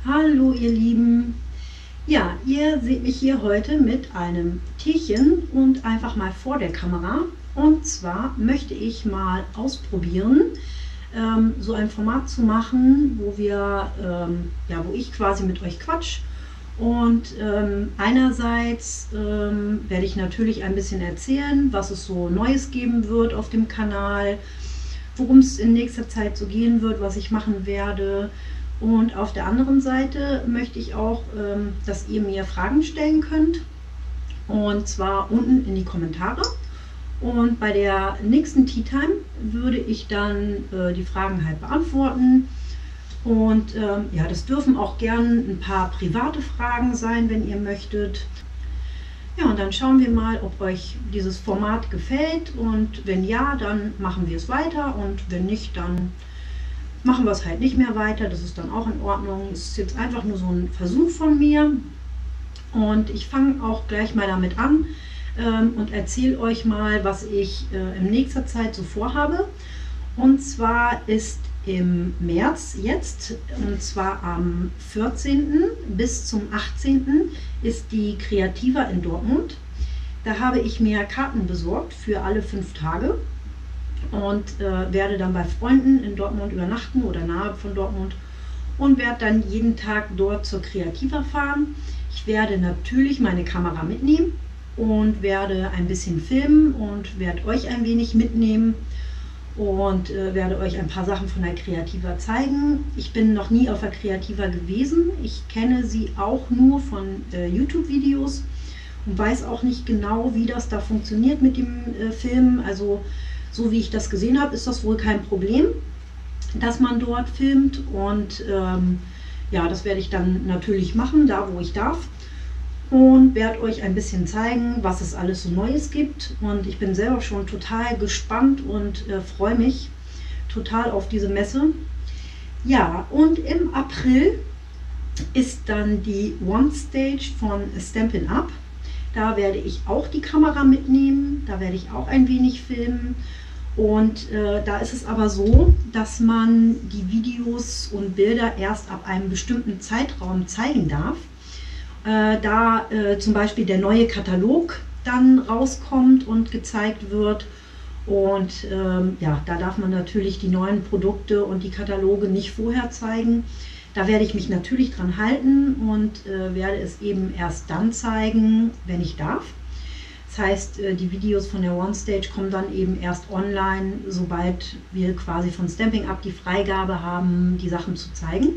Hallo ihr Lieben! Ja, ihr seht mich hier heute mit einem Teechen und einfach mal vor der Kamera. Und zwar möchte ich mal ausprobieren, so ein Format zu machen, wo wo ich quasi mit euch quatsch. Und einerseits werde ich natürlich ein bisschen erzählen, was es so Neues geben wird auf dem Kanal, worum es in nächster Zeit so gehen wird, was ich machen werde. Und auf der anderen Seite möchte ich auch, dass ihr mir Fragen stellen könnt, und zwar unten in die Kommentare. Und bei der nächsten Tea Time würde ich dann die Fragen halt beantworten. Und ja, das dürfen auch gern ein paar private Fragen sein, wenn ihr möchtet. Ja, und dann schauen wir mal, ob euch dieses Format gefällt. Und wenn ja, dann machen wir es weiter. Und wenn nicht, dann machen wir es halt nicht mehr weiter. Das ist dann auch in Ordnung. Es ist jetzt einfach nur so ein Versuch von mir. Und ich fange auch gleich mal damit an und erzähle euch mal, was ich in nächster Zeit so vorhabe. Und zwar ist im März jetzt, und zwar am 14. bis zum 18. ist die Creativa in Dortmund. Da habe ich mir Karten besorgt für alle 5 Tage und werde dann bei Freunden in Dortmund übernachten oder nahe von Dortmund und werde dann jeden Tag dort zur Creativa fahren. Ich werde natürlich meine Kamera mitnehmen und werde ein bisschen filmen und werde euch ein wenig mitnehmen und werde euch ein paar Sachen von der Creativa zeigen. Ich bin noch nie auf der Creativa gewesen. Ich kenne sie auch nur von YouTube-Videos und weiß auch nicht genau, wie das da funktioniert mit dem Filmen. Also so wie ich das gesehen habe, ist das wohl kein Problem, dass man dort filmt. Und ja, das werde ich dann natürlich machen, da wo ich darf. Und werde euch ein bisschen zeigen, was es alles so Neues gibt. Und ich bin selber schon total gespannt und freue mich total auf diese Messe. Ja, und im April ist dann die One Stage von Stampin' Up. Da werde ich auch die Kamera mitnehmen, da werde ich auch ein wenig filmen. Und da ist es aber so, dass man die Videos und Bilder erst ab einem bestimmten Zeitraum zeigen darf. Da zum Beispiel der neue Katalog dann rauskommt und gezeigt wird. Und ja, da darf man natürlich die neuen Produkte und die Kataloge nicht vorher zeigen. Da werde ich mich natürlich dran halten und werde es eben erst dann zeigen, wenn ich darf. Das heißt, die Videos von der One Stage kommen dann eben erst online, sobald wir quasi von Stampin' Up die Freigabe haben, die Sachen zu zeigen.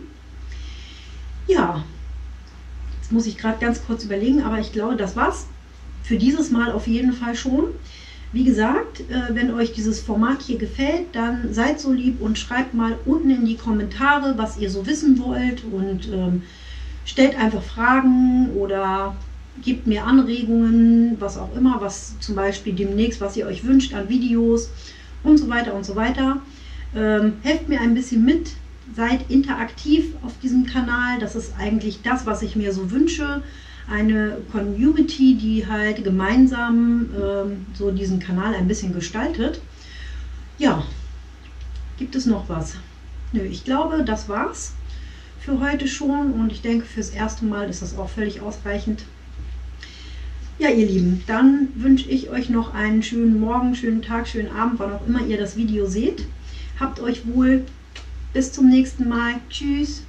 Ja, jetzt muss ich gerade ganz kurz überlegen, aber ich glaube, das war's für dieses Mal auf jeden Fall schon. Wie gesagt, wenn euch dieses Format hier gefällt, dann seid so lieb und schreibt mal unten in die Kommentare, was ihr so wissen wollt, und stellt einfach Fragen oder gebt mir Anregungen, was auch immer, was zum Beispiel demnächst, was ihr euch wünscht an Videos und so weiter und so weiter. Helft mir ein bisschen mit, seid interaktiv auf diesem Kanal. Das ist eigentlich das, was ich mir so wünsche. Eine Community, die halt gemeinsam so diesen Kanal ein bisschen gestaltet. Ja, gibt es noch was? Nö, ich glaube, das war's für heute schon, und ich denke, fürs erste Mal ist das auch völlig ausreichend. Ja, ihr Lieben, dann wünsche ich euch noch einen schönen Morgen, schönen Tag, schönen Abend, wann auch immer ihr das Video seht. Habt euch wohl. Bis zum nächsten Mal. Tschüss.